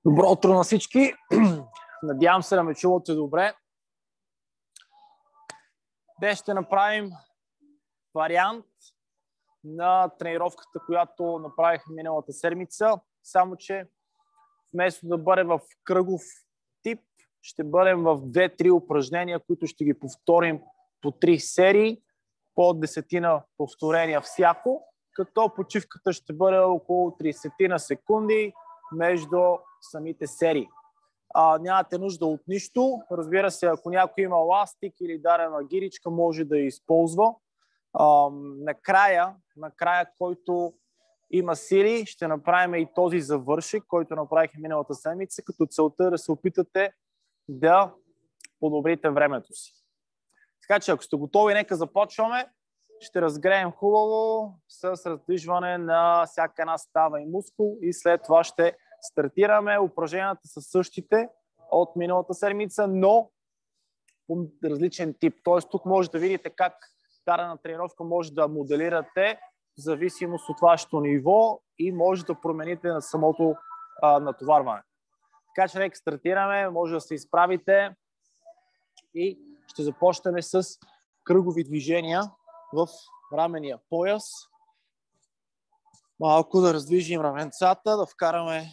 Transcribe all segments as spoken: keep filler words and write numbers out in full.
Добро утро на всички! Надявам се да ме чувате добре. Днес ще направим вариант на тренировката, която направих миналата седмица, само че вместо да бъде в кръгов тип, ще бъдем в две-три упражнения, които ще ги повторим по три серии, по десетина повторения всяко, като почивката ще бъде около трийсет секунди между самите серии. А, нямате нужда от нищо. Разбира се, ако някой има ластик или дарена гиричка, може да я използва. А, накрая, накрая, който има сили, ще направим и този завършек, който направих миналата седмица, като целта е да се опитате да подобрите времето си. Така че, ако сте готови, нека започваме. Ще разгреем хубаво с раздвижване на всяка една става и мускул и след това ще стартираме. Упражненията са същите от миналата седмица, но по различен тип. Тоест тук може да видите как дадена тренировка може да моделирате в зависимост от вашето ниво и може да промените на самото а, натоварване. Така че нека стартираме, може да се изправите и ще започнем с кръгови движения в рамения пояс. Малко да раздвижим раменцата, да вкараме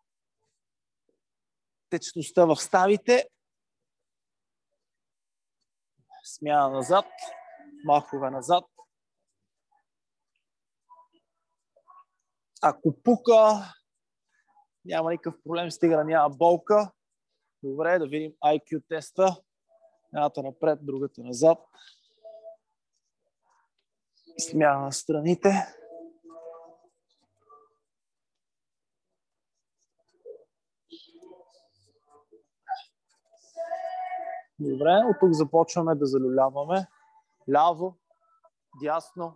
течността в ставите. Смяна назад, махове назад. Ако пука, няма никакъв проблем, стига да няма болка. Добре, да видим ай кю теста. Едната напред, другата назад. Смяна на страните. Добре, от тук започваме да залюляваме. Ляво, дясно.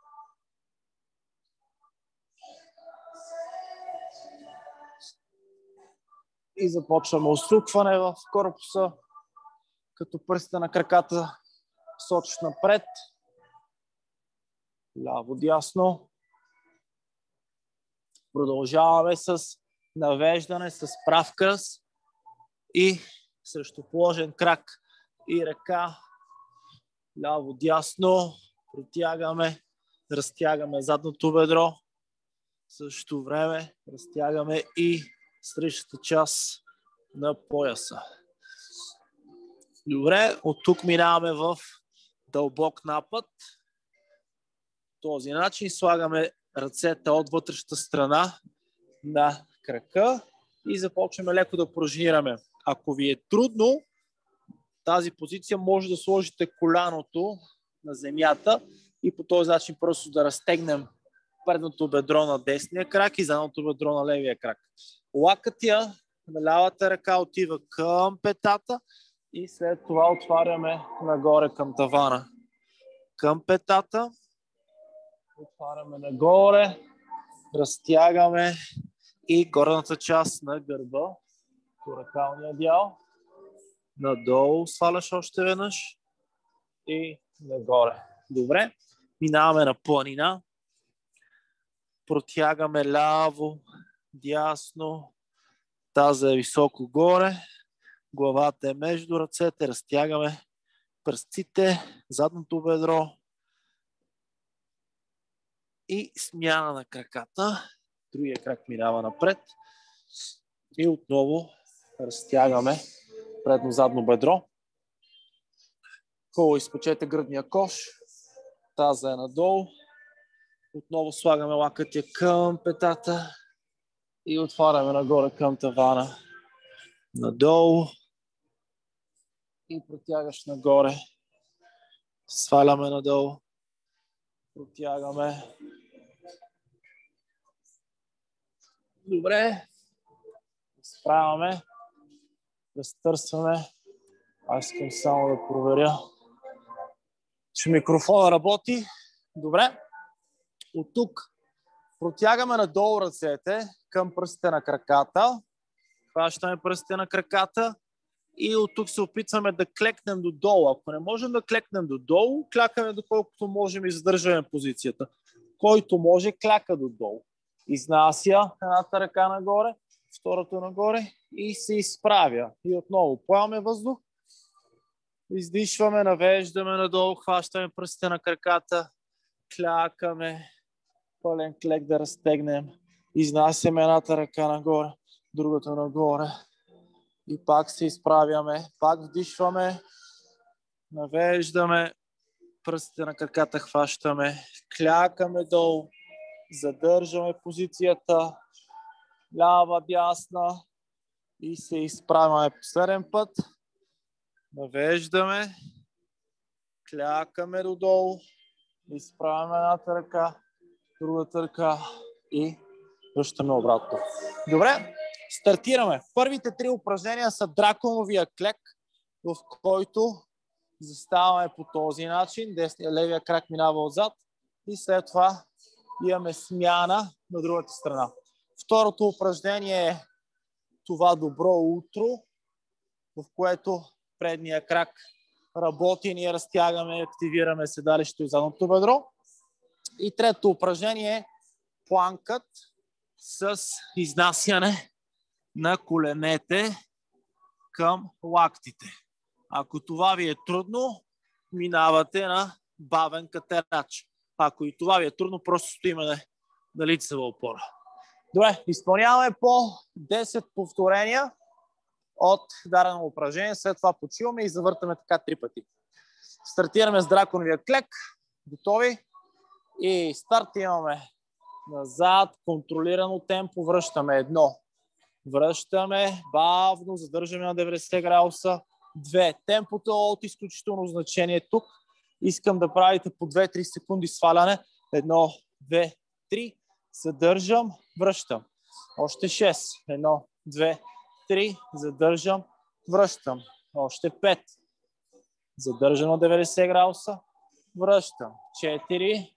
И започваме усукване в корпуса, като пръстите на краката сочат напред. Ляво, дясно. Продължаваме с навеждане, с прав кръст и срещу положен крак и ръка. Ляво, дясно. Протягаме, разтягаме задното бедро. В същото време разтягаме и срещата част на пояса. Добре, от тук минаваме в дълбок напад. Този начин слагаме ръцете от вътрешната страна на крака и започваме леко да пружинираме. Ако ви е трудно, тази позиция може да сложите коляното на земята и по този начин просто да разтегнем предното бедро на десния крак и задното бедро на левия крак. Лакътя на лявата ръка отива към петата и след това отваряме нагоре към тавана. Към петата. Отваряме нагоре, разтягаме и горната част на гърба, торакалния дял. Надолу сваляш още веднъж и нагоре. Добре, минаваме на планина. Протягаме ляво, дясно, таза е високо горе, главата е между ръцете, разтягаме пръстците, задното бедро. И смяна на краката. Другия крак минава напред. И отново разтягаме предно-задно бедро. Хубаво изпечете гръдния кош. Таза е надолу. Отново слагаме лакътя към петата. И отваряме нагоре към тавана. Надолу. И протягаш нагоре. Сваляме надолу. Протягаме. Добре. Справяме. Разтърсваме. Аз искам само да проверя, че микрофона работи. Добре. От тук протягаме надолу ръцете към пръстите на краката. Хващаме пръстите на краката. И от тук се опитваме да клекнем додолу. Ако не можем да клекнем додолу, клякаме доколкото можем и задържаме позицията. Който може, кляка додолу. Изнася едната ръка нагоре, второто нагоре и се изправя. И отново поемаме въздух, издишваме, навеждаме надолу, хващаме пръстите на краката, клякаме, пълен клек да разтегнем, изнасяме едната ръка нагоре, другата нагоре и пак се изправяме, пак вдишваме, навеждаме, пръстите на краката хващаме, клякаме долу, задържаме позицията, лява, дясна и се изправяме последен път. Навеждаме, клякаме додолу, изправяме едната ръка, другата ръка и връщаме обратно. Добре, стартираме. Първите три упражнения са драконовия клек, в който заставаме по този начин, десния, левия крак минава отзад и след това имаме смяна на другата страна. Второто упражнение е това добро утро, в което предния крак работи, ние разтягаме, активираме седалището и задното бедро. И третото упражнение е планкът с изнасяне на коленете към лактите. Ако това ви е трудно, минавате на бавен катерач. Ако и това ви е трудно, просто стоиме на, на лицева опора. Добре, изпълняваме по десет повторения от дадено упражнение. След това почиваме и завъртаме така три пъти. Стартираме с драконовия клек. Готови? И старт имаме назад, контролирано темпо. Връщаме едно. Връщаме бавно, задържаме на деветдесет градуса. Две. Темпото е от изключително значение тук. Искам да правите по две-три секунди сваляне. Едно, две, три. Задържам, връщам. Още шест. Едно, две, три. Задържам, връщам. Още пет. Задържам на деветдесет градуса. Връщам. четири.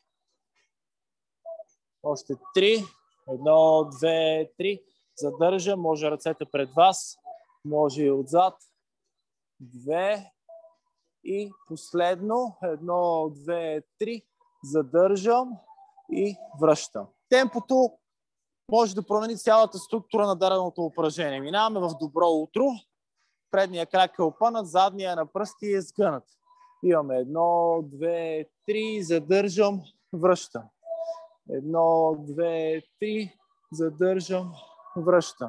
Още три. Едно, две, три. Задържам. Може ръцете пред вас. Може и отзад. Две. И последно. Едно, две, три. Задържам и връщам. Темпото може да промени цялата структура на даденото упражнение. Минаваме в добро утро. Предния крак е опънат, задния е на пръсти и е сгънат. Имаме едно, две, три, задържам, връщам. Едно, две, три, задържам, връщам.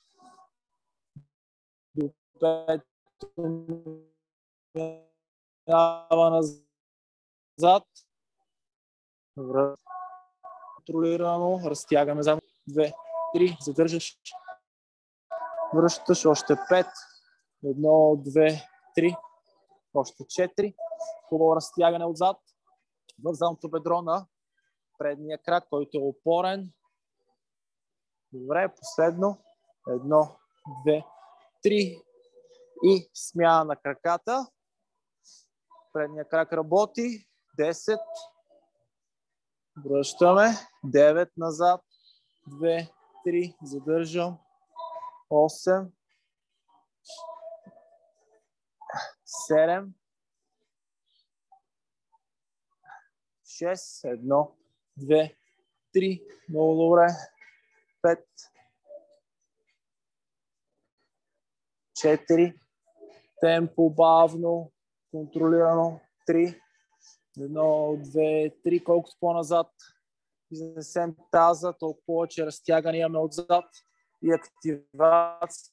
До пет минава назад. Връщам. Контролирано, разтягаме за две, три, задържаш, връщаш, още пет, едно, две, три, още четири, хубаво разтягане отзад, в задното бедро на предния крак, който е опорен. Добре, последно, едно, две, три и смяна на краката. Предния крак работи, десет, връщаме, девет назад, две, три, задържам, осем, седем, шест, едно, две, три, много добре, пет, четири, темпо бавно, контролирано, три, едно, две, три, колкото по-назад изнесем таза, толкова повече разтягане имаме отзад и активация.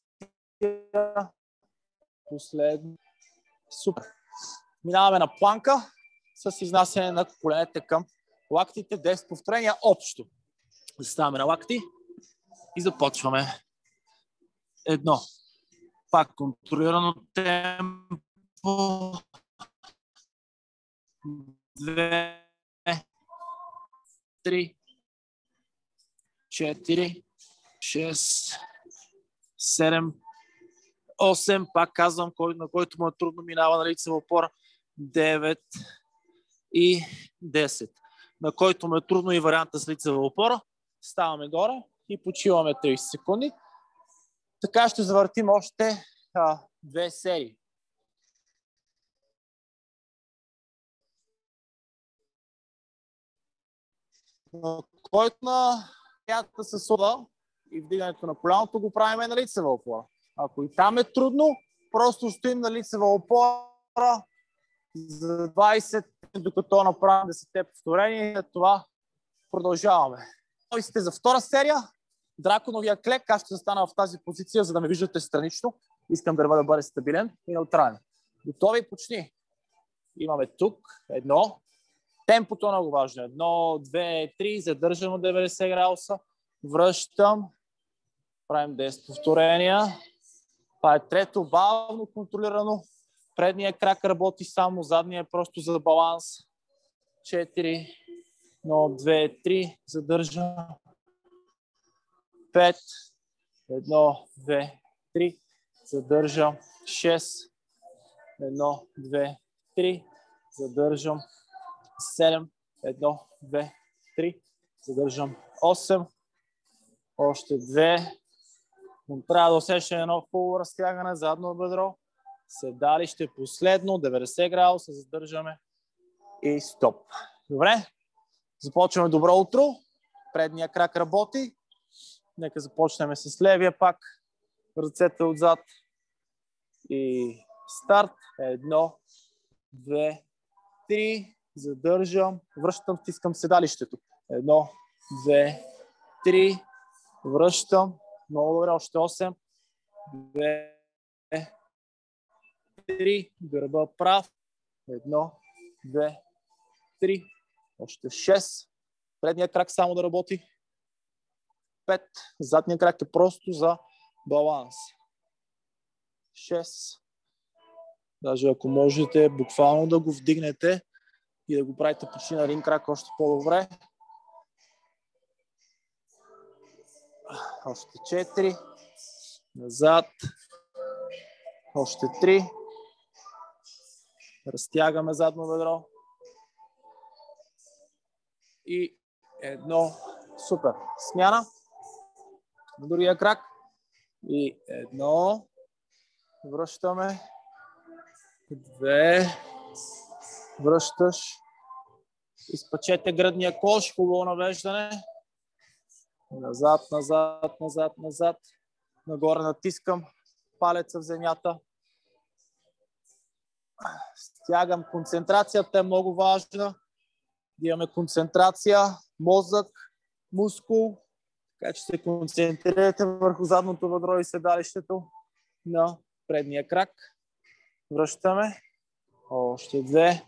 Последно. Супер. Минаваме на планка с изнасяне на коленете към лактите. десет повторения общо. Заставаме на лакти и започваме. Едно. Пак контролирано темпо. Две, три, четири, шест, седем, осем. Пак казвам, на който му е трудно, минава на лицева опора. девет и десет. На който му е трудно и варианта с лицева опора. Ставаме горе и почиваме трийсет секунди. Така ще завъртим още а, две серии. На който на рядата с сода и вдигането на коляното го правим на лицева опора. Ако и там е трудно, просто стоим на лицева опора за двайсет, докато направим десет повторения и след това продължаваме. Готови сте за втора серия. Драконовия клек. Аз ще застана в тази позиция, за да ме виждате странично. Искам дърва да бъде стабилен и неутрален. Готови? Почни. Имаме тук едно. Темпото е много важно. Едно, две, три. Задържам от деветдесет градуса. Връщам. Правим десет повторения. Това е трето. Бавно контролирано. Предният крак работи само. Задният е просто за баланс. четири. едно, две, три. Задържам. пет. едно, две, три. Задържам. шест. едно, две, три. Задържам. седем. едно, две, три. Задържам. осем. Още две. Трябва да усещам едно хубаво разтягане. Задно бедро. Седалище последно. деветдесет градуса. Задържаме. И стоп. Добре. Започваме добро утро. Предния крак работи. Нека започнем с левия пак. Ръцете отзад. И старт. Едно, две, три. Задържам. Връщам, стискам седалището. Едно, две, три. Връщам. Много добре. Още осем. Две, три. Гърба прав. Едно, две, три. Още шест. Предния крак само да работи. пет. Задния крак е просто за баланс. шест. Даже ако можете буквално да го вдигнете и да го правите почти на един крак, още по-добре. Още четири. Назад. Още три. Разтягаме задно бедро. И едно. Супер. Смяна. На другия крак. И едно. Връщаме. Две. Връщаш. Изпъчете гръдния кош. Хубаво навеждане. Назад, назад, назад, назад. Нагоре натискам палеца в земята. Стягам. Концентрацията е много важна. Да имаме концентрация, мозък, мускул. Така че се концентрирате върху задното бедро и седалището на предния крак. Връщаме. Още две.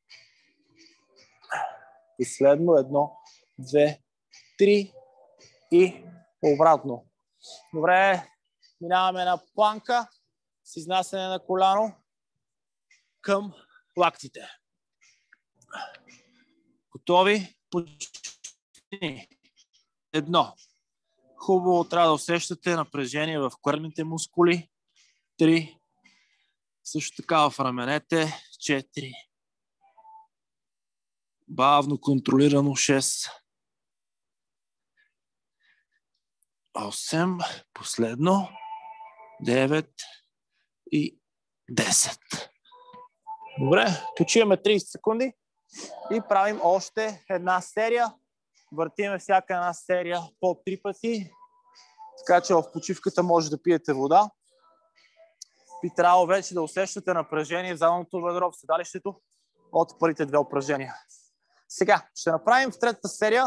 Последно. Едно, две, три. И обратно. Добре. Минаваме на планка с изнасяне на коляно към лактите. Готови? Почти. Едно. Хубаво трябва да усещате напрежение в коленните мускули. Три. Също така в раменете. Четири. Бавно контролирано. Шест. Осем. Последно. Девет. И десет. Добре. Почиваме трийсет секунди. И правим още една серия. Въртиме всяка една серия по три пъти. Така че в почивката може да пиете вода. Би трябвало вече да усещате напрежение в задното бедро, в седалището от първите две упражнения. Сега ще направим в третата серия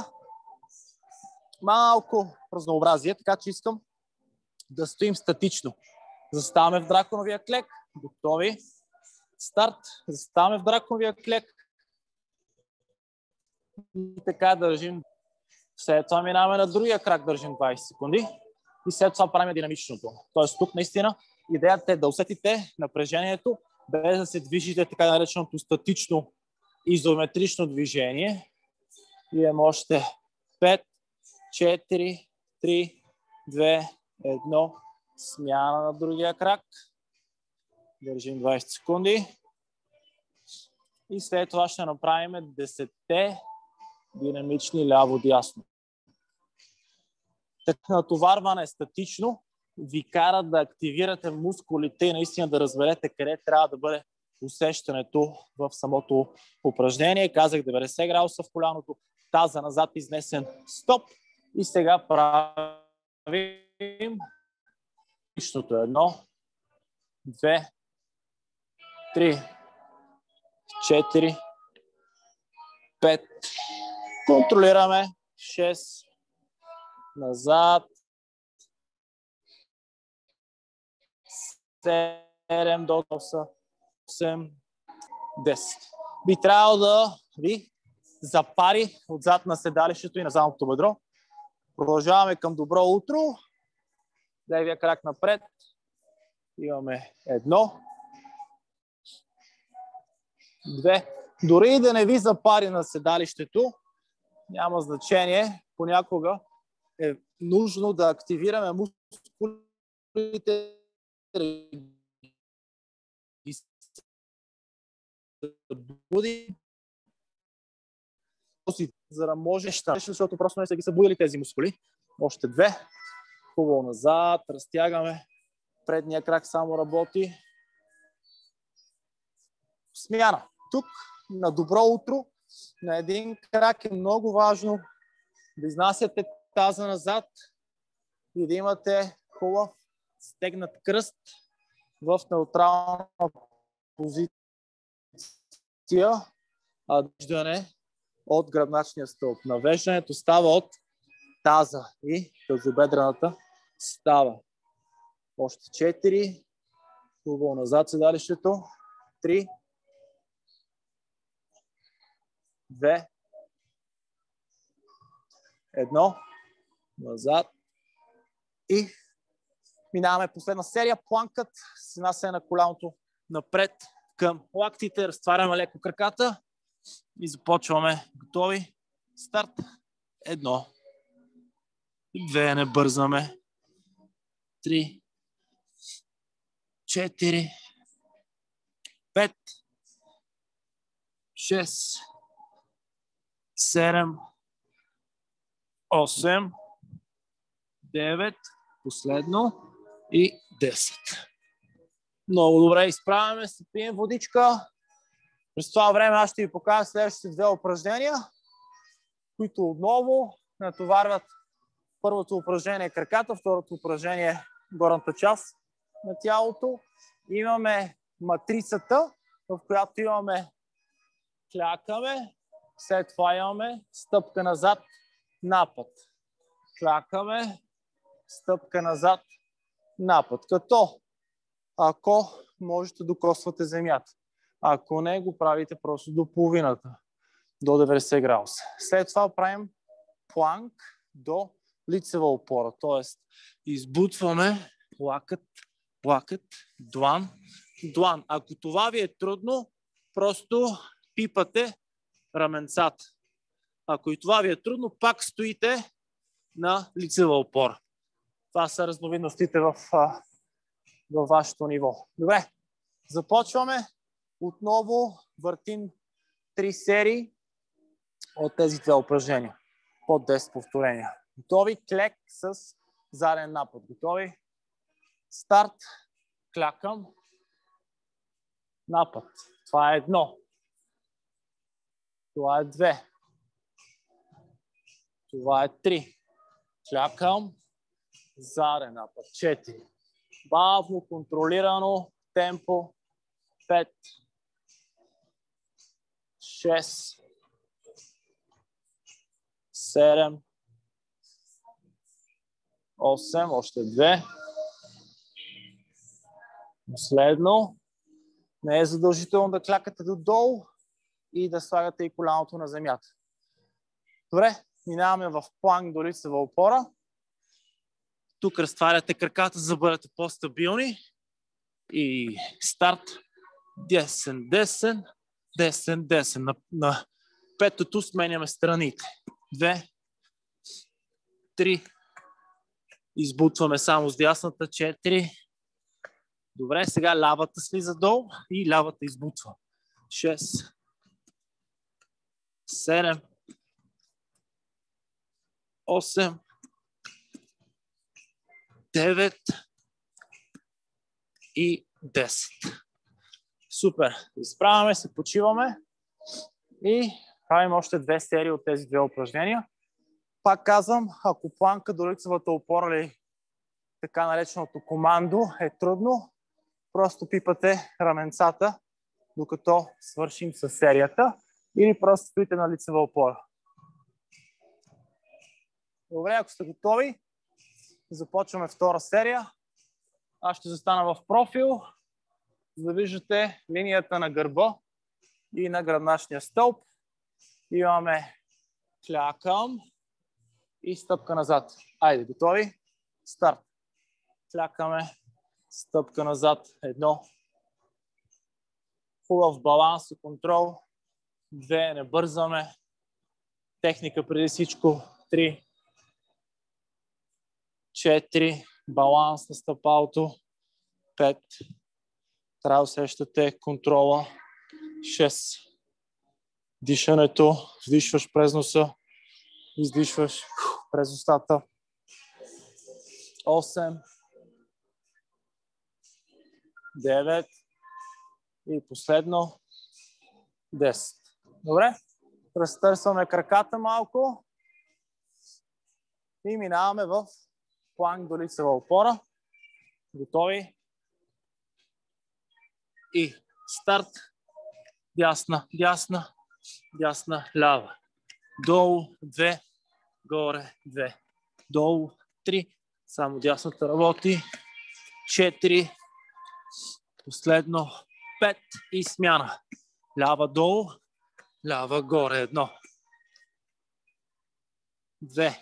малко разнообразие, така че искам да стоим статично. Заставаме в драконовия клек. Готови. Старт. Заставаме в драконовия клек. И така държим. След това минаваме на другия крак, държим двайсет секунди. И след това правим динамичното. Тоест тук наистина идеята е да усетите напрежението, без да се движите така нареченото статично изометрично движение. И имаме още пет, четири, три, две, едно. Смяна на другия крак. Държим двайсет секунди. И след това ще направим десетте динамични ляво-дясно. Натоварване е статично ви кара да активирате мускулите и наистина да разберете къде трябва да бъде усещането в самото упражнение. Казах деветдесет градуса в коляното, таза назад изнесен, стоп. И сега правим правим личното. Едно, две, три, четири, пет. Контролираме. шест. Назад. седем до осем. десет. Би трябвало да ви запари отзад на седалището и на задното бедро. Продължаваме към добро утро. Левия крак напред. Имаме едно. Две. Дори и да не ви запари на седалището, няма значение. Понякога е нужно да активираме мускулите, буди, за да може, защото просто не са ги събудили тези мускули. Още две. Хубаво назад, разтягаме. Предния крак само работи. Смяна. Тук на добро утро на един крак е много важно да изнасяте таза назад и да имате хубав стегнат кръст в неутрална позиция, а виждане от гръбначния стълб. Навеждането става от таза и тазобедрената става. Още четири. Хубаво назад седалището. Три. Две. Едно. Назад. И минаваме последна серия. Планкът с насене на коляното напред към лактите. Разтваряме леко краката и започваме. Готови? Старт. Едно. Две. Не бързаме. Три. Четири. Пет. Шест. Седем. Осем. Девет. Последно. И десет. Много добре, изправяме се, пием водичка. През това време аз ще ви покажа следващите две упражнения, които отново натоварват. Първото упражнение е краката, второто упражнение е горната част на тялото. Имаме матрицата, в която имаме клякаме, след това имаме стъпка назад, напад. Клякаме, стъпка назад, напад. Като ако можете докосвате земята. Ако не, го правите просто до половината, до деветдесет градуса. След това правим планк до лицева опора, т.е. избутваме лакът, лакът, длан, длан. Ако това ви е трудно, просто пипате раменцата. Ако и това ви е трудно, пак стоите на лицева опора. Това са разновидностите в, в вашето ниво. Добре, започваме. Отново въртим три серии от тези две упражнения. Под десет повторения. Готови? Клек с заден напад. Готови? Старт. Клякам. Напад. Това е едно. Това е две. Това е три. Клякам. Заден напад. Четири. Бавно, контролирано темпо. Пет. Шест. Седем. Осем. Още две. Последно. Не е задължително да клякате додолу и да слагате и коляното на земята. Добре, минаваме в планк до лицева опора. Тук разтваряте краката, за да бъдете по-стабилни. И старт. Десен, десен, десен, десен. На, на петото сменяме страните. Две, три. Избутваме само с дясната. Четири. Добре, сега лявата слиза долу и лявата избутва. Шест. Седем. Осем. Девет. И десет. Супер. Изправяме се, почиваме и правим още две серии от тези две упражнения. Пак казвам, ако планка до лицевата опора или така нареченото командо е трудно, просто пипате раменцата, докато свършим с серията, или просто стоите на лицева опора. Добре, ако сте готови, започваме втора серия. Аз ще застана в профил, за да виждате линията на гърба и на гръбначния стълб. Имаме клякам и стъпка назад. Айде, готови? Старт. Клякаме, стъпка назад. Едно. Хубав баланс и контрол. Две, не бързаме. Техника преди всичко. Три. Четири. Баланс на стъпалото. Пет. Трябва да усещате контрола. Шест. Дишането. Вдишваш през носа. Издишваш през устата. осем. девет. И последно. десет. Добре? Разтърсваме краката малко. И минаваме в планк до лицева опора. Готови? И старт. Дясна, дясна, дясна, лява. Долу, две, горе, две. Долу, три. Само дясната работи. Четири. Последно, пет и смяна. Лява долу, лява горе. Едно. Две.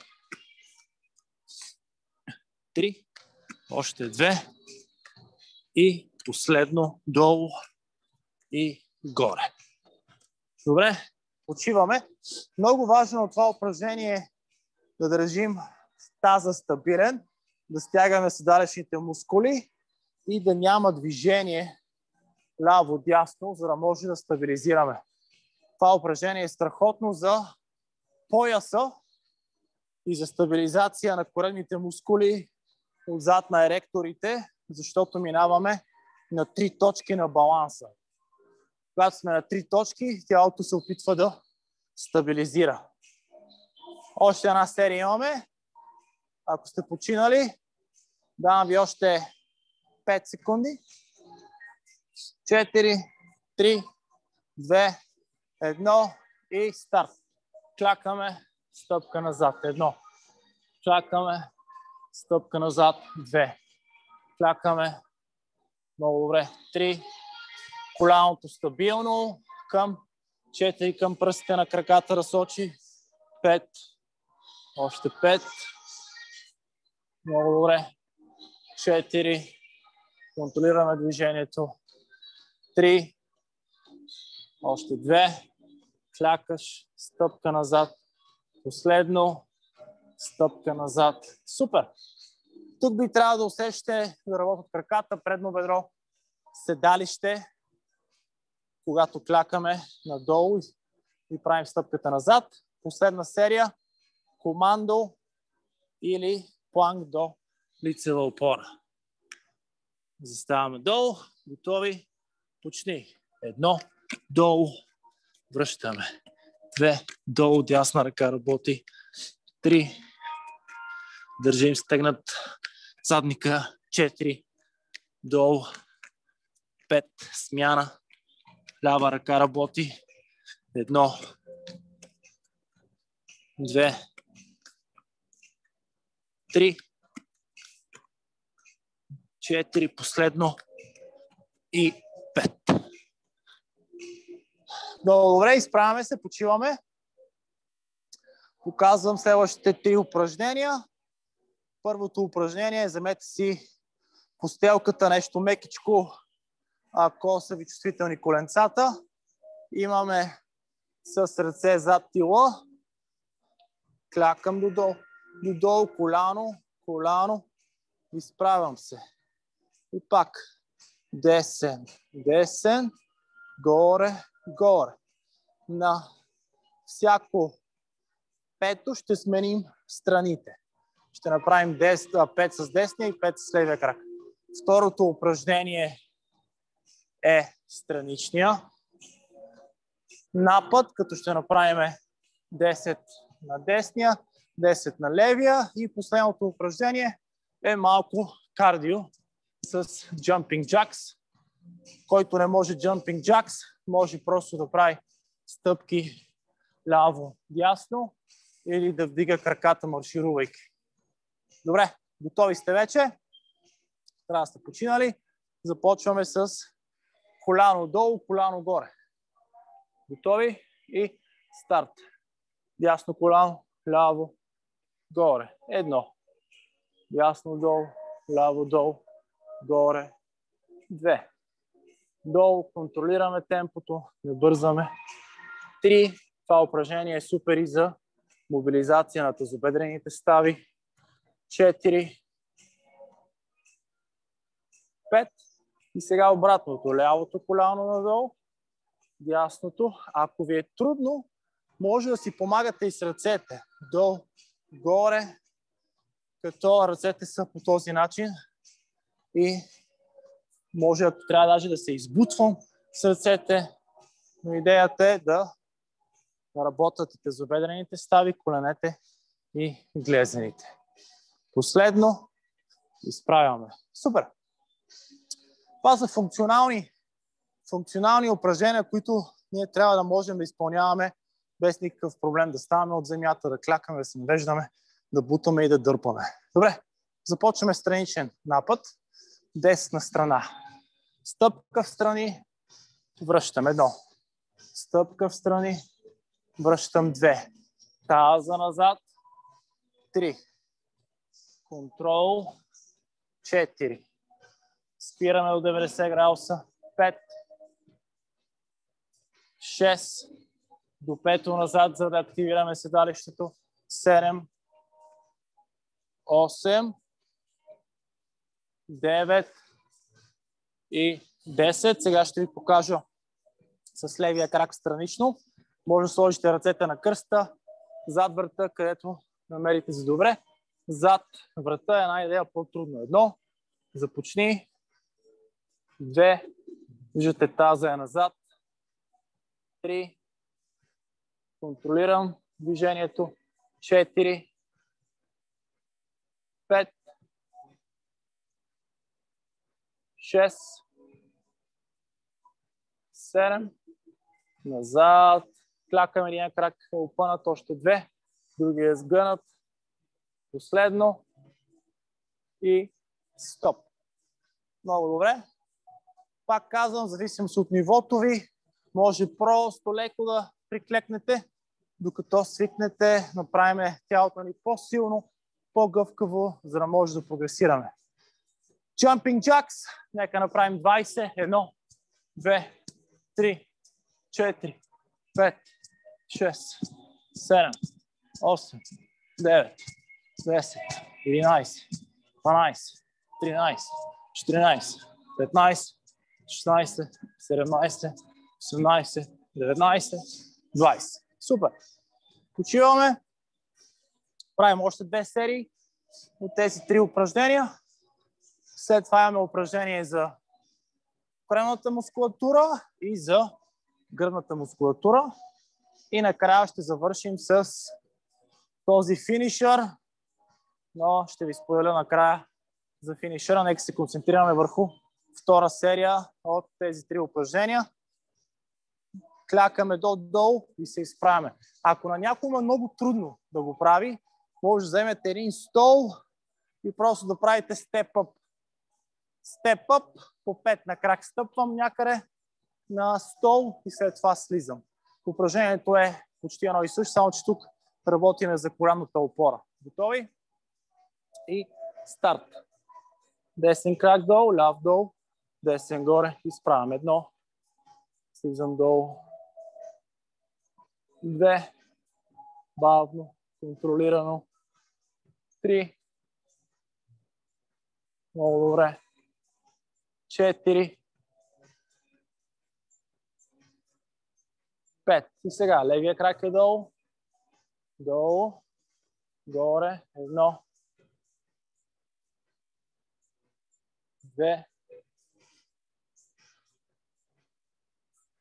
Три. Още две. И последно, долу и горе. Добре, почиваме. Много важно от това упражнение е да държим таза стабилен, да стягаме седалищните мускули и да няма движение ляво-дясно, за да може да стабилизираме. Това упражнение е страхотно за пояса и за стабилизация на коредните мускули отзад на еректорите, защото минаваме на три точки на баланса. Когато сме на три точки, тялото се опитва да стабилизира. Още една серия имаме. Ако сте починали, давам ви още пет секунди. четири, три, две, едно и старт. Клякаме, стъпка назад. Едно. Клякаме, стъпка назад. Две. Клякаме. Много добре. Три. Коляното стабилно. Към четири, към пръстите на краката разсочи. Пет. Още пет. Много добре. Четири. Контролираме движението. Три. Още две. Клякаш. Стъпка назад. Последно. Стъпка назад. Супер! Тук би трябвало да усещате да работят краката, предно бедро, седалище, когато клякаме надолу и правим стъпката назад. Последна серия. Командо или планк до лицева опора. Заставаме долу. Готови? Почни. Едно. Долу. Връщаме. Две. Долу. Дясна ръка работи. Три. Държим стегнат задника. Четири. Долу. Пет. Смяна. Лява ръка работи. Едно. Две. Три. Четири. Последно. И пет. Много добре, изправяме се, почиваме. Показвам следващите три упражнения. Първото упражнение, вземете си постелката, нещо мекичко, ако са ви чувствителни коленцата. Имаме с ръце зад тила. Клякам додолу, додолу, коляно, коляно. Изправям се. И пак. Десен, десен, горе, горе. На всяко пето ще сменим страните. Ще направим пет с десния и пет с левия крак. Второто упражнение е страничния напът, като ще направим десет на десния, десет на левия и последното упражнение е малко кардио с jumping jacks. Който не може jumping jacks, може просто да прави стъпки ляво, дясно или да вдига краката марширувайки. Добре, готови сте вече? Трябва да сте починали. Започваме с коляно долу, коляно горе. Готови? И старт. Дясно коляно, ляво, горе. Едно. Дясно долу, ляво долу, горе. Две. Долу, контролираме темпото, не бързаме. Три. Това упражнение е супер и за мобилизация на тазобедрените стави. Четири. Пет. И сега обратното. Лявото коляно надолу, дясното. Ако ви е трудно, може да си помагате и с ръцете. Долу, горе, като ръцете са по този начин. И може, ако трябва даже да се избутвам с ръцете, но идеята е да работят и тазобедрените стави, коленете и глезените. Последно изправяме. Супер! Това са функционални, функционални упражнения, които ние трябва да можем да изпълняваме без никакъв проблем, да ставаме от земята, да клякаме, да се навеждаме, да бутаме и да дърпаме. Добре, започваме страничен напът. десна страна. Стъпка в страни, връщам едно. Стъпка в страни, връщам две. Таза назад. Три. Контрол. Четири. Спираме до деветдесет градуса. Пет. Шест. До пето назад, за да активираме седалището. Седем. Осем. Девет. И десет. Сега ще ви покажа с левия крак странично. Може да сложите ръцете на кръста, зад врата, където намерите за добре. Зад врата е една идея по-трудно. Едно. Започни. Две. Виждате, таза е назад. Три. Контролирам движението. Четири. Пет. Шест. Седем. Назад. Клякаме един крак е опънат. Още две. Другия е сгънат. Последно. И стоп. Много добре. Пак казвам, зависимост от нивото ви. Може просто леко да приклекнете, докато свикнете, направим тялото ни по-силно, по-гъвкаво, за да може да прогресираме. Jumping jacks. Нека направим двайсет. Едно, две, три, четири, пет, шест, седем, осем, девет, десет, единайсет, дванайсет, тринайсет, четиринайсет, петнайсет, шестнайсет, седемнайсет, осемнайсет, деветнайсет, двайсет. Супер! Почиваме. Правим още две серии от тези три упражнения. След това имаме упражнение за коремната мускулатура и за гръдната мускулатура. И накрая ще завършим с този финишър, но ще ви споделя накрая за финишъра. Нека се концентрираме върху втора серия от тези три упражнения. Клякаме долу и се изправяме. Ако на някой е много трудно да го прави, може да вземете един стол и просто да правите степ-ъп. Степ-ъп, по пет на крак стъпвам някъде на стол и след това слизам. Упражнението е почти едно и също, само че тук работим за коленната опора. Готови? И старт. Десен крак долу, ляв долу, десен горе, изправям едно. Слизам долу. Две. Бавно, контролирано. Три. Много добре. Четири. Пет. И сега левия крак е долу. Долу. Горе. Едно. Две.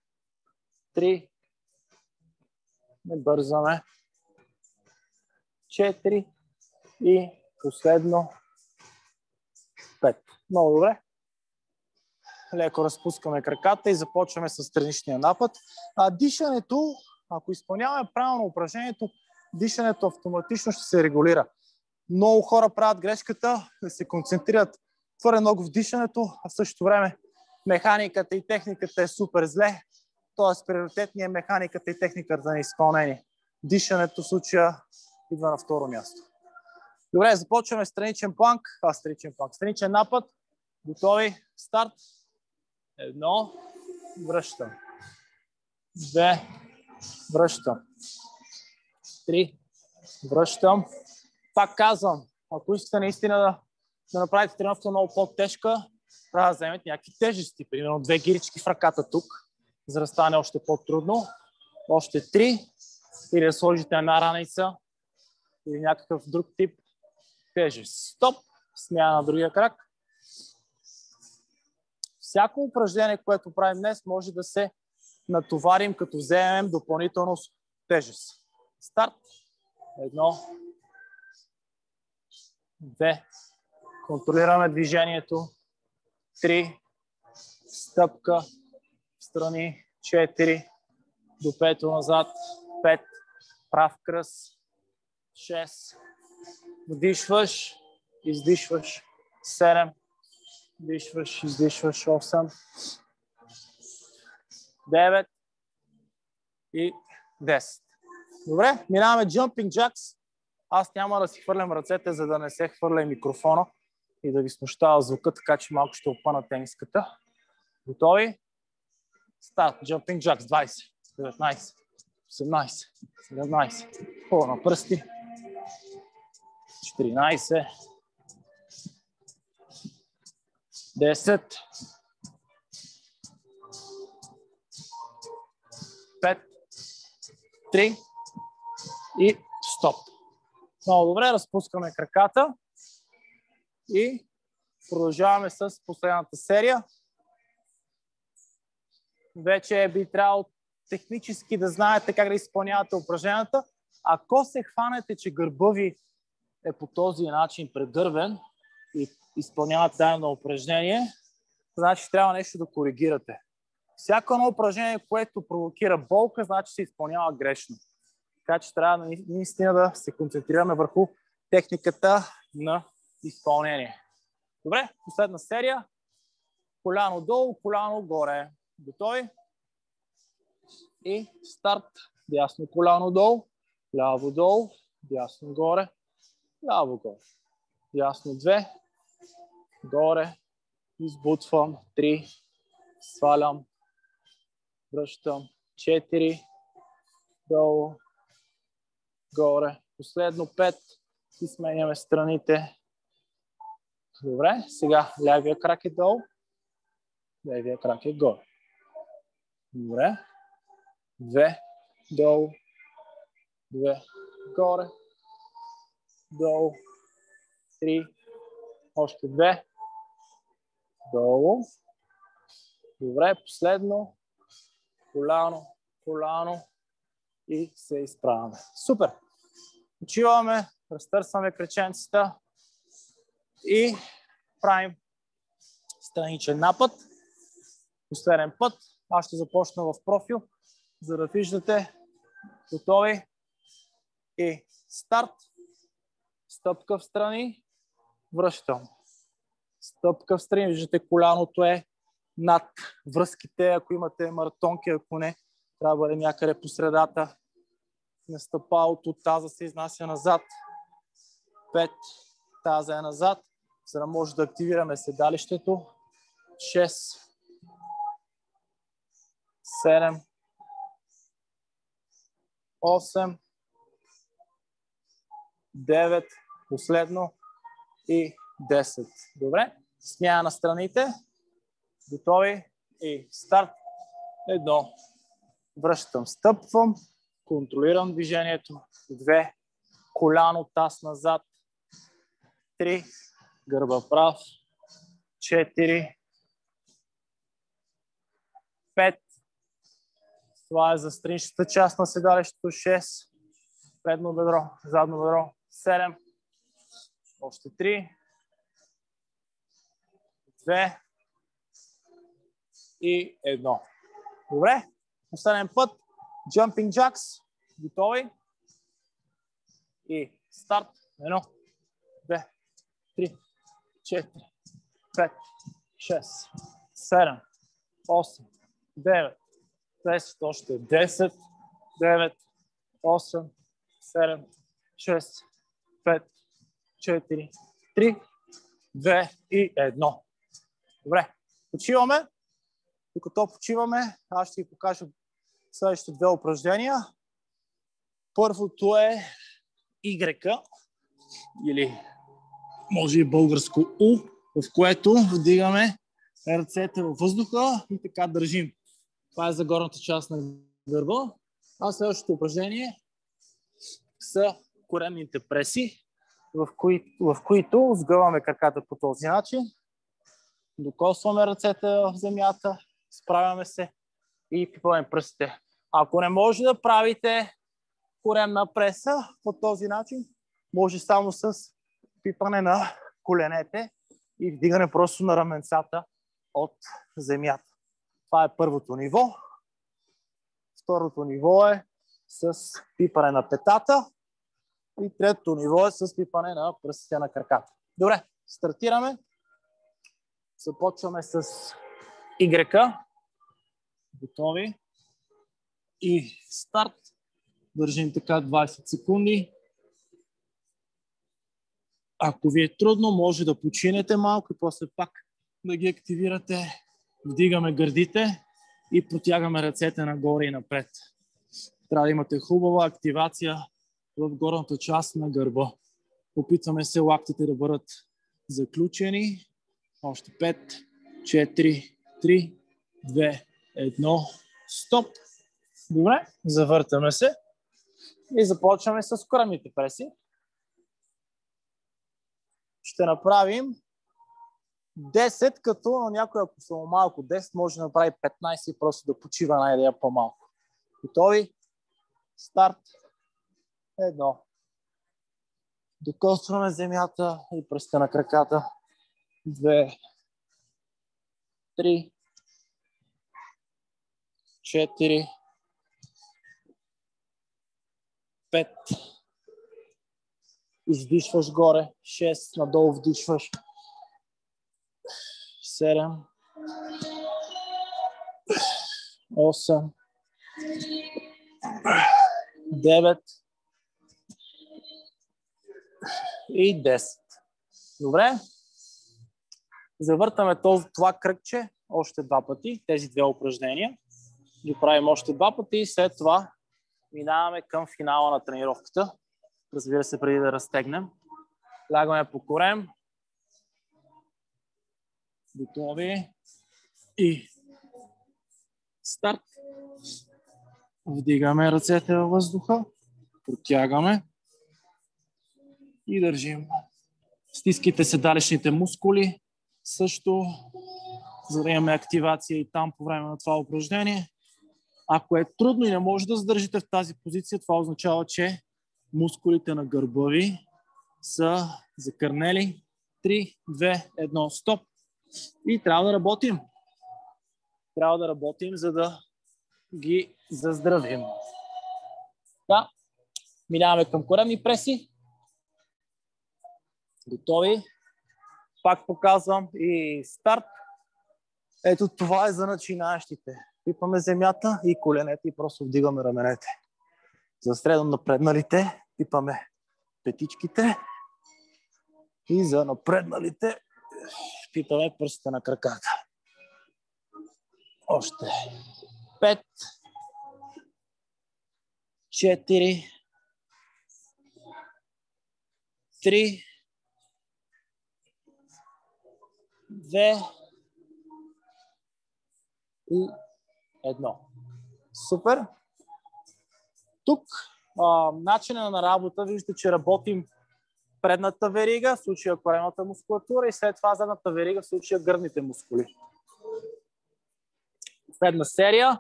Три. Не бързаме. четири и последно пет. Много добре. Леко разпускаме краката и започваме с страничния напад. А дишането, ако изпълняваме правилно упражнението, дишането автоматично ще се регулира. Много хора правят грешката да се концентрират твърде много в дишането, а в същото време механиката и техниката е супер зле. Тоест приоритетният е механиката и техниката на изпълнение. Дишането в случая идва на второ място. Добре, започваме страничен планк. А, страничен планк. Страничен напад. Готови? Старт. Едно. Връщам. Две. Връщам. Три. Връщам. Пак казвам, ако искате наистина да, да направите тренировка много по-тежка, трябва да вземете някакви тежести. Примерно две гирички в ръката тук, за да стане още по-трудно. Още три. Или да сложите една раница или някакъв друг тип тежест. Стоп. Смяна на другия крак. Всяко упражнение, което правим днес, може да се натоварим, като вземем допълнително тежест. Старт. Едно. Две. Контролираме движението. Три. Стъпка. Страни. Четири. До пето назад. Пет. Прав кръст. Шест. Вдишваш. Издишваш. Седем. Вдишваш. Издишваш. Осем. Девет. И десет. Добре, минаваме jumping jacks. Аз няма да си хвърлям ръцете, за да не се хвърля микрофона и да ви смущава звука, така че малко ще опъна тениската. Готови? Старт. Jumping jacks. двайсет, деветнайсет, осемнайсет, седемнайсет. Хубаво на пръсти. четиринайсет. десет. пет. три. И стоп. Много добре, разпускаме краката и продължаваме с последната серия. Вече би трябвало технически да знаете как да изпълнявате упражненията. Ако се хванете, че гърба ви е по този начин предървен и изпълнявате дадено упражнение, значи трябва нещо да коригирате. Всяко едно упражнение, което провокира болка, значи се изпълнява грешно. Така че трябва наистина да се концентрираме върху техниката на изпълнение. Добре, последна серия. Коляно долу, коляно горе. Готови? И старт. Дясно коляно долу, ляво долу, дясно горе, ляво горе. Дясно две, горе, избутвам, три, свалям, връщам, четири, долу, горе, последно пет и сменяме страните. Добре, сега лявия крак е долу, левия крак е горе. Добре, две, долу, две, горе, долу, три, още две, долу. Добре, последно, коляно, коляно и се изправяме. Супер! Почиваме, разтърсваме кръченцата и правим страничен напад. Последен път. Аз ще започна в профил, за да виждате. Готови. И старт. Стъпка в страни. Връщам. Стъпка в страни. Виждате, коляното е над връзките. Ако имате маратонки, ако не, трябва да бъде някъде по средата. На стъпалото, таза се изнася назад. Пет. Таза е назад, за да може да активираме седалището. Шест. Седем. Осем. Девет. Последно. И десет. Добре. Смяна на страните. Готови. И старт. Едно. Връщам. Стъпвам. Контролирам движението. Две. Коляно, таз назад. Три. Гърба прав. Четири. Пет. Това е за страничната част на седалището. Шест. Предно бедро, задно бедро. седем, още три, две и едно. Добре, последен път. Jumping jacks. Готови? И старт. Едно, две, три, четири, пет, шест, седем, осем, девет, десет, още десет, девет, осем, седем, шест, пет, четири, три, две и едно. Добре, почиваме. Докато почиваме, аз ще ви покажа следващите две упражнения. Първото е Y, или може и българско У, в което вдигаме ръцете във въздуха и така държим. Това е за горната част на гърба. А следващото упражнение са коремните преси, в, кои, в които сгъваме краката по този начин, докосваме ръцете в земята, справяме се и пипаме пръстите. Ако не може да правите коремна преса по този начин, може само с пипане на коленете и вдигане просто на раменцата от земята. Това е първото ниво. Второто ниво е с пипане на петата. И третото ниво е с пипане на пръстите на краката. Добре, стартираме. Започваме с Y. Готови. И старт. Държим така двайсет секунди. Ако ви е трудно, може да починете малко и после пак да ги активирате. Вдигаме гърдите и протягаме ръцете нагоре и напред. Трябва да имате хубава активация в горната част на гърба. Опитваме се лактите да бъдат заключени. Още пет, четири, три, две, едно, стоп. Добре, завъртаме се и започваме с коремните преси. Ще направим десет, като на някой, ако са малко десет, може да направи петнайсет и просто да почива една идея по-малко. Готови? Старт. Едно. Докосваме земята и пръстите на краката. Две. Три. Четири. Пет. Издишваш горе. Шест. Надолу вдишваш. Седем. Осем. Девет. И десет. Добре. Завъртаме това кръгче още два пъти. Тези две упражнения. Ги правим още два пъти и след това минаваме към финала на тренировката. Разбира се, преди да разтегнем. Лягаме по корем. Готови. И старт. Вдигаме ръцете във въздуха. Протягаме. И държим. Стискайте седалищните мускули. Също, за да имаме активация и там по време на това упражнение. Ако е трудно и не може да задържите в тази позиция, това означава, че мускулите на гърба ви са закърнели. три, две, едно, стоп. И трябва да работим. Трябва да работим, за да ги заздравим. Да. Минаваме към коремни преси. Готови. Пак показвам и старт. Ето това е за начинаещите. Пипаме земята и коленете и просто вдигаме раменете. За средно напредналите пипаме петичките и за напредналите пипаме пръстите на краката. Още пет, четири, три, две и едно. Супер. Тук а, начина на работа, виждате, че работим предната верига, в случая коремната мускулатура и след това задната верига, в случая гърдните мускули. Следна серия.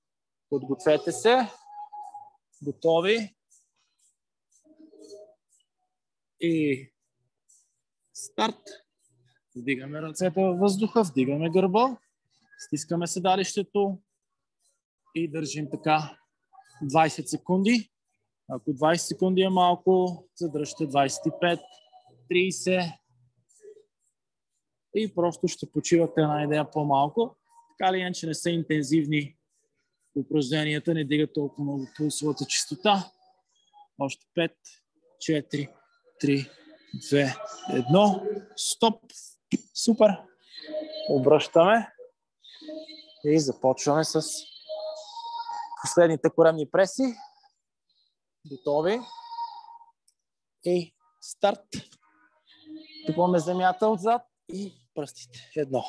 Подгответе се. Готови. И старт. Вдигаме ръцете във въздуха, вдигаме гърба, стискаме седалището и държим така двайсет секунди. Ако двайсет секунди е малко, задръжте двайсет и пет, трийсет и просто ще почивате една идея по-малко. Така ли иначе не са интензивни упражненията, не дигат толкова много пулсовата чистота. Още пет, четири, три, две, едно. Стоп. Супер. Обръщаме и започваме с последните коремни преси. Готови. И старт. Тупаме земята отзад и пръстите. Едно.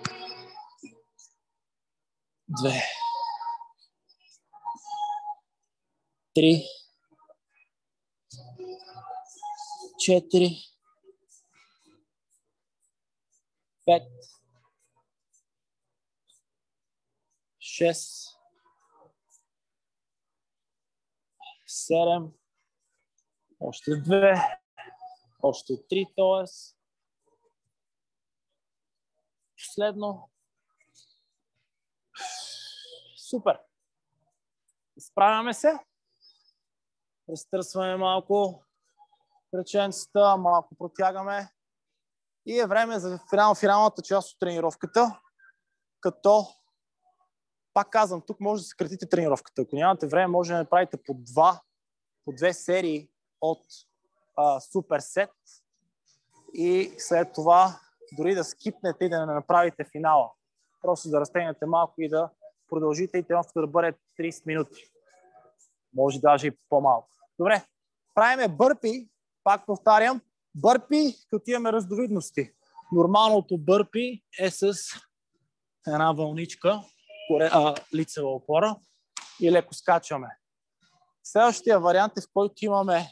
Две. Три. Четири. Пет. Шест. Седем. Още две. Още три, т.е. Последно. Супер. Справяме се. Разтърсваме малко кръченцата, малко протягаме. И е време за финал, финалната част от тренировката, като, пак казвам, тук може да съкратите тренировката. Ако нямате време, може да направите по два, по две серии от а, суперсет и след това дори да скипнете и да не направите финала. Просто да разтегнете малко и да продължите и тренировката да бъде трийсет минути. Може даже и по-малко. Добре, правиме бърпи, пак повтарям, бърпи, като имаме раздовидности. Нормалното бърпи е с една вълничка, лицева опора и леко скачаме. Следващия вариант е, в който имаме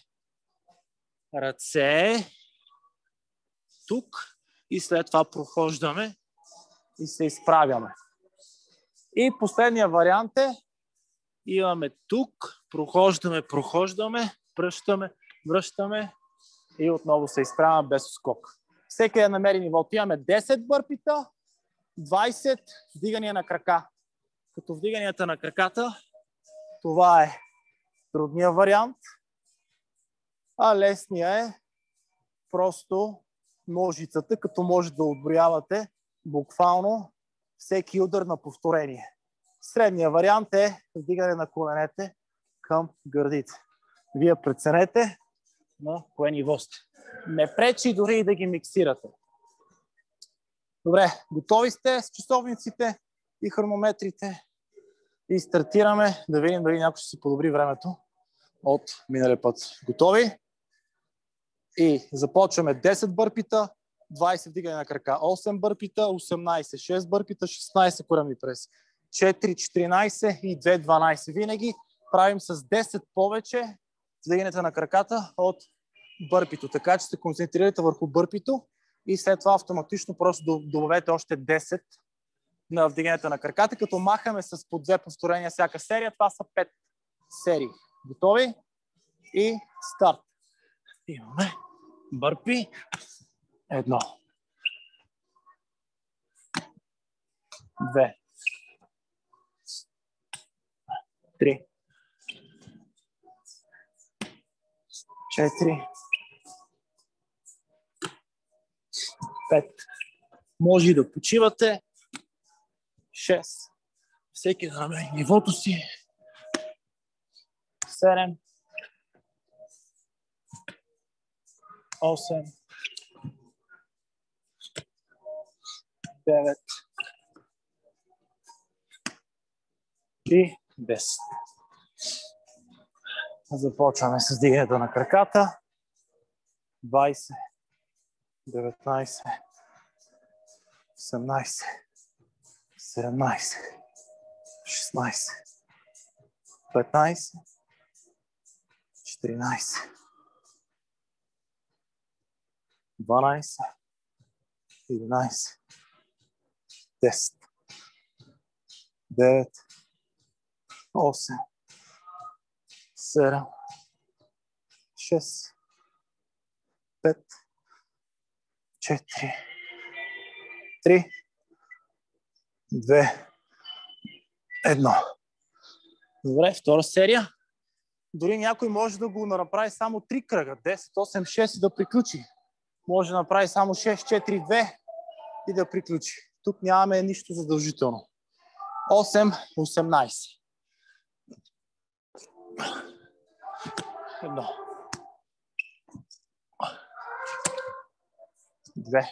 ръце тук и след това прохождаме и се изправяме. И последния вариант е, имаме тук, прохождаме, прохождаме, връщаме, връщаме и отново се изправяме без скок. Всеки да намери нивото. Имаме десет бърпита, двайсет вдигания на крака. Като вдиганията на краката, това е трудният вариант, а лесният е просто ножицата, като може да отброявате буквално всеки удар на повторение. Средният вариант е вдигане на коленете към гърдите. Вие преценете на кое ниво сте. Не пречи дори и да ги миксирате. Добре, готови сте с часовниците и хронометрите и стартираме да видим дали някой ще си подобри времето от миналия път. Готови? И започваме десет бърпита, двайсет вдигане на крака, осем бърпита, осемнайсет, шест бърпита, шестнайсет коремни преси, четири, четиринайсет и две, дванайсет. Винаги правим с десет повече вдигането на краката от бърпито. Така че се концентрирате върху бърпито и след това автоматично просто добавете още десет на вдигането на краката, като махаме с по две повторения всяка серия. Това са пет серии. Готови? И старт. Имаме бърпи. Едно. Две. Три. Четири. Пет. Може и да почивате. Шест. Всеки да намери нивото си. Седем. Осем. Девет. И десет. Започваме с дигането на краката. двайсет. деветнайсет. осемнайсет. седемнайсет. шестнайсет. петнайсет. четиринайсет. дванайсет. единайсет. десет. девет. осем. седем. шест. пет, четири, три, две, едно. Добре, втора серия. Дори някой може да го направи само три кръга. десет, осем, шест и да приключи. Може да направи само шест, четири, две и да приключи. Тук нямаме нищо задължително. осем, осемнайсет. Едно. Две.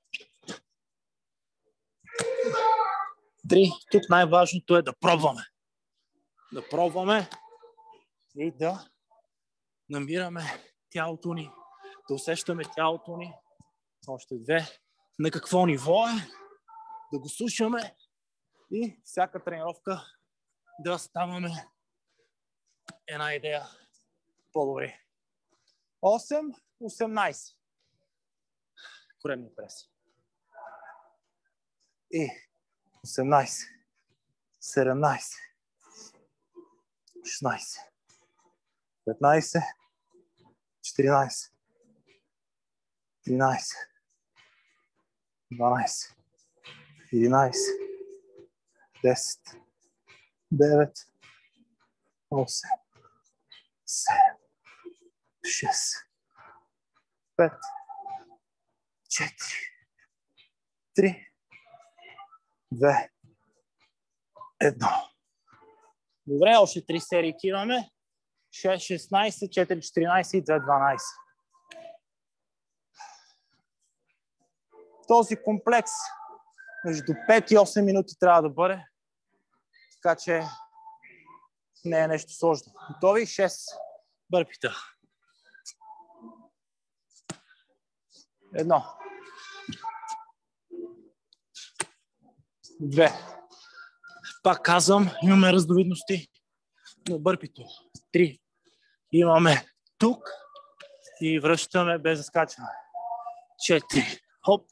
Три. Тук най-важното е да пробваме. Да пробваме и да намираме тялото ни, да усещаме тялото ни. Още две. На какво ниво е, да го слушаме и всяка тренировка да ставаме една идея по-добре. осем, осемнайсет. Коремни преси. И осемнайсет, седемнайсет, шестнайсет, петнайсет, четиринайсет, тринайсет, дванайсет, единайсет, десет, девет, осем, седем, шест, пет, четири, три, две, едно. Добре, още три серии имаме. шест, шестнайсет, четири, четиринайсет и две, дванайсет. Този комплекс между пет и осем минути трябва да бъде. Така че не е нещо сложно. Готови? шест бърпита. Едно. Две. Пак казвам, имаме раздовидности на бърпито. Три. Имаме тук и връщаме без да скачаме. Четири. Хоп.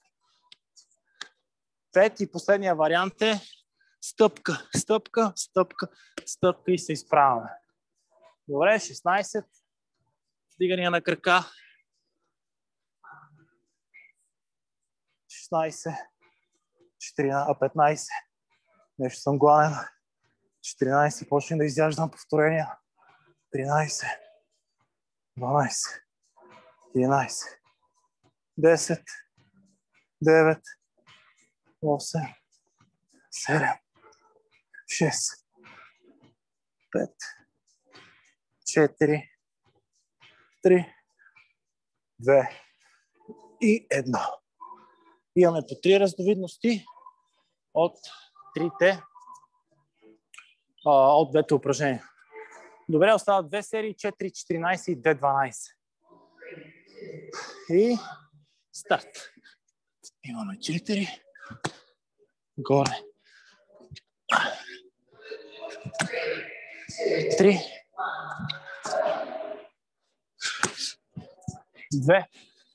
Пет и последния вариант е стъпка, стъпка, стъпка, стъпка и се изправяме. Добре, шестнайсет. Вдигания на крака. шестнайсет. четиринайсет, петнайсет. Нещо съм гладен. четиринайсет. Почнем да изяждам повторения. тринайсет. дванайсет. единайсет. десет. девет. осем. седем. шест. пет. четири. три. две. И едно. Имаме по три раздовидности от трите, а, от двете упражнения. Добре, остават две серии, четири, четиринайсет и две, дванайсет. И старт. Имаме четири. Горе. Три. Две.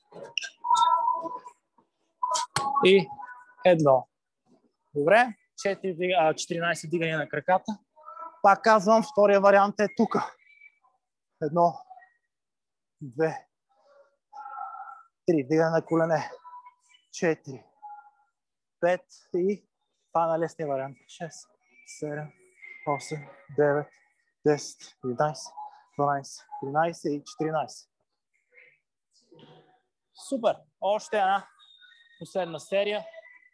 И едно. Добре. четири, четиринайсет дигания на краката. Пак казвам, втория вариант е тук. Едно. Две. Три. Дигане на колене. Четири. Пет. И това на лесния вариант. Шест. Седем. Осем. Девет. Десет. Единайсет. дванайсет. тринайсет и четиринайсет. Супер. Още една последна серия.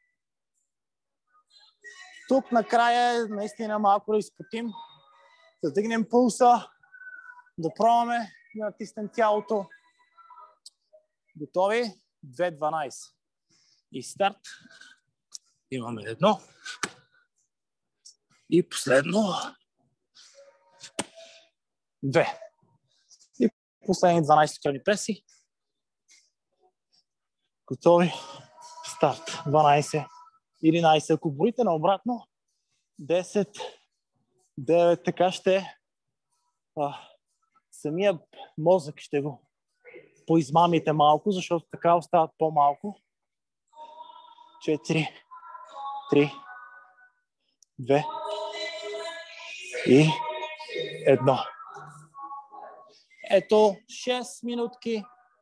Тук накрая наистина малко да изпотим, да дигнем пулса, да пробваме да натиснем тялото. Готови? две, дванайсет. И старт. Имаме едно. И последно. Две. И последни дванайсет кръгли преси. Готови? Старт. дванайсет. единайсет. Ако борите наобратно, десет, девет, така ще а, самия мозък ще го поизмамите малко, защото така остават по-малко. четири, три, две и едно. Ето шест минутки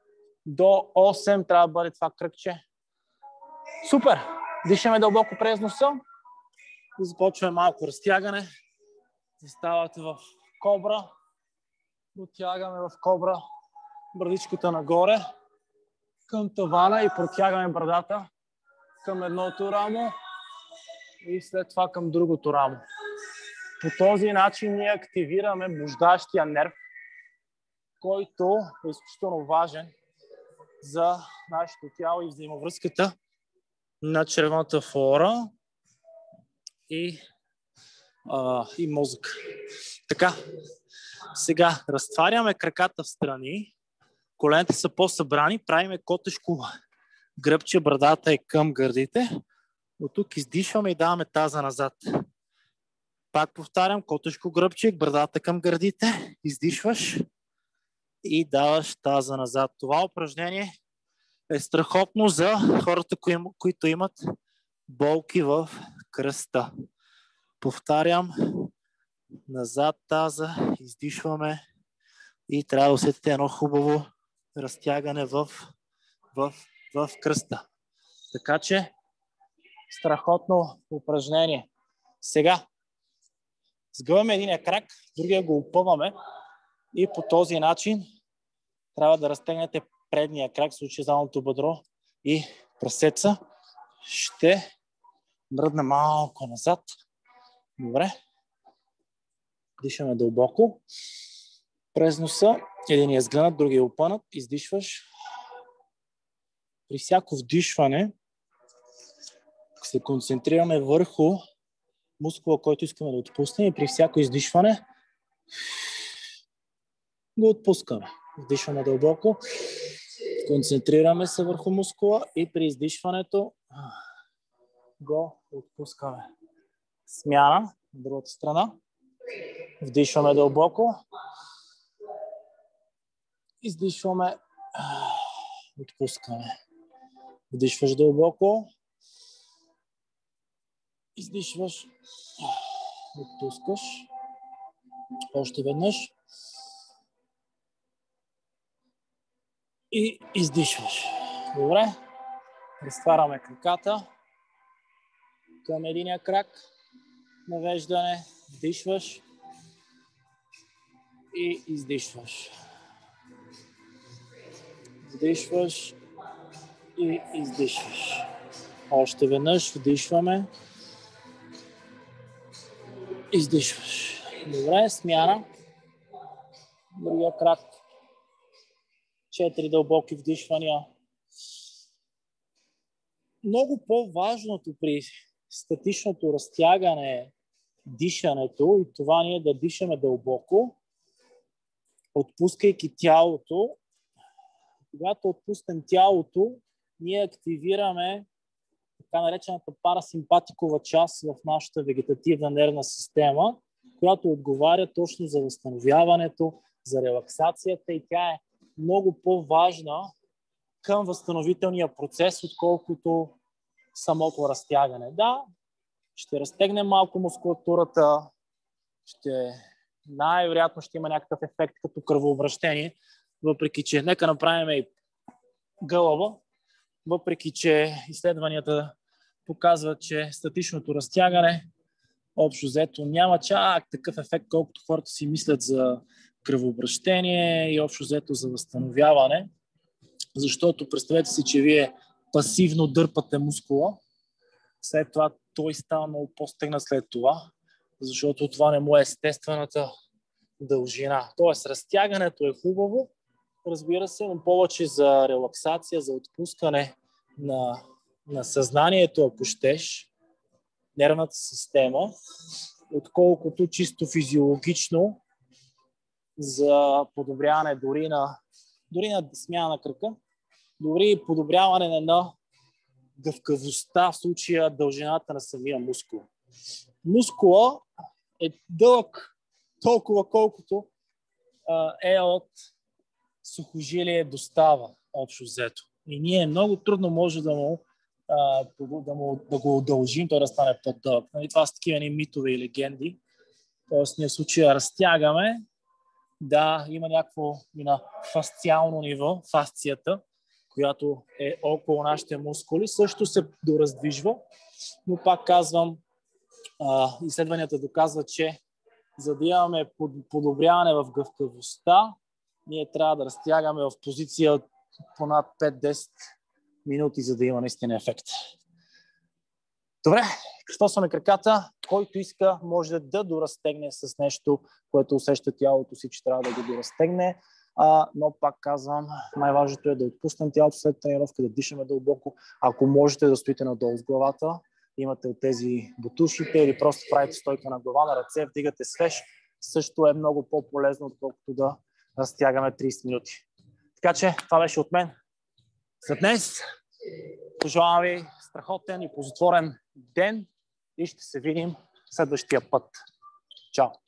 до осем трябва да бъде това кръгче. Супер! Дишаме дълбоко през носа. И започваме малко разтягане. Заставате в кобра. Дотягаме в кобра брадичката нагоре към тавана и протягаме брадата към едното рамо и след това към другото рамо. По този начин ние активираме блуждащия нерв, който е изключително важен за нашето тяло и взаимовръзката на черевната флора и, а, и мозък. Така, сега разтваряме краката в страни, коленете са по-събрани, правиме котешко гръбче, брадата е към гърдите. От тук издишваме и даваме таза назад. Пак повтарям, котешко гръбче, брадата към гърдите, издишваш и даваш таза назад. Това упражнение е страхотно за хората, които имат болки в кръста. Повтарям, назад таза, издишваме и трябва да усетите едно хубаво разтягане в, в, в кръста. Така че, страхотно упражнение. Сега, сгъваме единия крак, другия го опъваме и по този начин трябва да разтегнете предния крак, в случай задното бедро и прасеца. Ще мръдна малко назад. Добре. Дишаме дълбоко. През носа. Единия сгънат, другия опънат. Издишваш. При всяко вдишване се концентрираме върху мускула, който искаме да отпуснем и при всяко издишване го отпускаме. Вдишваме дълбоко. Концентрираме се върху мускула и при издишването го отпускаме. Смяна на другата страна. Вдишваме дълбоко. Издишваме. Отпускаме. Вдишваш дълбоко. Издишваш. Отпускаш. Още веднъж. И издишваш. Добре. Разтваряме краката. Към единия крак. Навеждане. Вдишваш. И издишваш. Вдишваш. И издишваш. Още веднъж вдишваме. Издишваш. Добре, смяна. Другия крак. Четири дълбоки вдишвания. Много по-важното при статичното разтягане е дишането и това ние да дишаме дълбоко, отпускайки тялото. Когато отпуснем тялото, ние активираме така наречената парасимпатикова част в нашата вегетативна нервна система, която отговаря точно за възстановяването, за релаксацията и тя е много по-важна към възстановителния процес, отколкото самото разтягане. Да, ще разтегнем малко мускулатурата, ще, най-вероятно ще има някакъв ефект като кръвообращение, въпреки че нека направим и гълъба, въпреки че изследванията показват, че статичното разтягане общо взето няма чак такъв ефект, колкото хората си мислят за кръвообращение и общо взето за възстановяване. Защото представете си, че вие пасивно дърпате мускула, след това той става много по-стегнат след това, защото това не му е естествената дължина. Тоест, разтягането е хубаво, разбира се, но повече за релаксация, за отпускане на, на съзнанието, ако щеш, нервната система, отколкото чисто физиологично за подобряване дори на, дори на смяна на крака, дори подобряване на гъвкавостта, в случая дължината на самия мускул. Мускула е дълъг толкова, колкото а, е от сухожилие до става, общо взето. И ние много трудно може да, му, а, да, му, да го удължим, той да стане по-дълъг. Нали, това са такива ни митове и легенди. Тоест, ние в случая разтягаме, да, има някакво и на фасциално ниво, фасцията, която е около нашите мускули, също се дораздвижва, но пак казвам, изследванията доказват, че за да имаме подобряване в гъвкавостта, ние трябва да разтягаме в позиция понад пет-десет минути, за да има наистина ефект. Добре, кръстосваме краката. Който иска, може да доразтегне с нещо, което усеща тялото си, че трябва да го доразтегне. А, но пак казвам, най-важното е да отпуснем тялото след тренировка, да дишаме дълбоко. Ако можете да стоите надолу с главата, имате от тези бутушите или просто правите стойка на глава, на ръце, вдигате свеж, също е много по-полезно, отколкото да разтягаме трийсет минути. Така че това беше от мен за днес. Пожелавам ви страхотен и ползотворен ден и ще се видим следващия път. Чао!